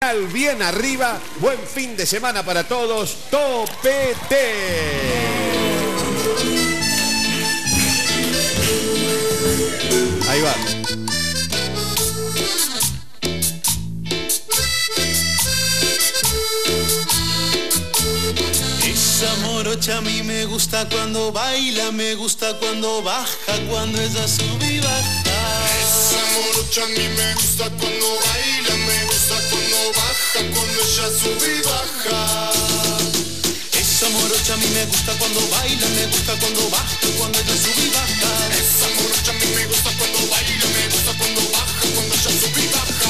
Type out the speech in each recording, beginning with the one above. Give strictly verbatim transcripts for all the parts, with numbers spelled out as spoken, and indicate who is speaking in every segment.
Speaker 1: Bien arriba, buen fin de semana para todos, Topete. Ahí va.
Speaker 2: Esa morocha a mí me gusta cuando baila, me gusta cuando baja, cuando ella sube y baja.
Speaker 3: Esa morocha a mí me gusta cuando baila, me gusta cuando baja, cuando ella sube y baja.
Speaker 2: Esa morocha a mí me gusta cuando baila, me gusta cuando baja, cuando ella sube y baja.
Speaker 3: Esa morocha a mí me gusta cuando baila, me gusta cuando baja, cuando ella sube y baja.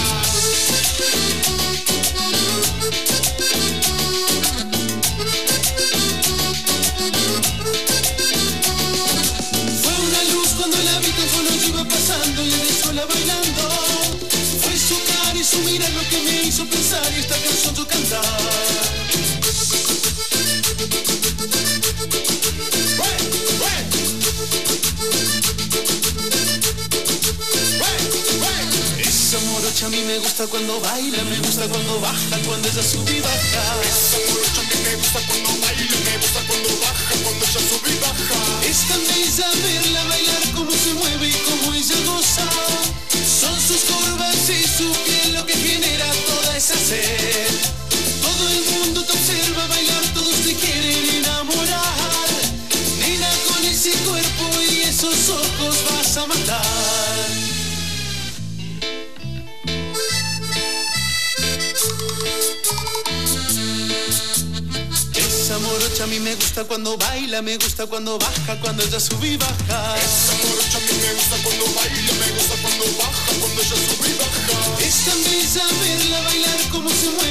Speaker 2: Fue una luz cuando la vi tan solo yo iba pasando y ella sola bailando. Fue su cara y su mirar lo que me hizo pensar y esta canción yo cantar. Esa morocha a mí me gusta cuando baila, me gusta cuando baja, cuando ella sube y baja.
Speaker 3: Esa morocha a mí me gusta cuando baila, me gusta cuando baja, cuando ella sube y baja.
Speaker 2: Es tan bella verla bailar, cómo se mueve y cómo ella goza. Son sus curvas y su piel lo que genera toda esa sed. Todo el mundo te observa bailar, todos te quieren enamorar. Nena, con ese cuerpo y esos ojos vas a matar. Esa morocha a mí me gusta cuando baila, me gusta cuando baja, cuando ella sube y baja.
Speaker 3: Esa morocha a mí me gusta cuando baila, me gusta cuando baja, cuando ella sube y baja.
Speaker 2: Es tan bella verla bailar, cómo se mueve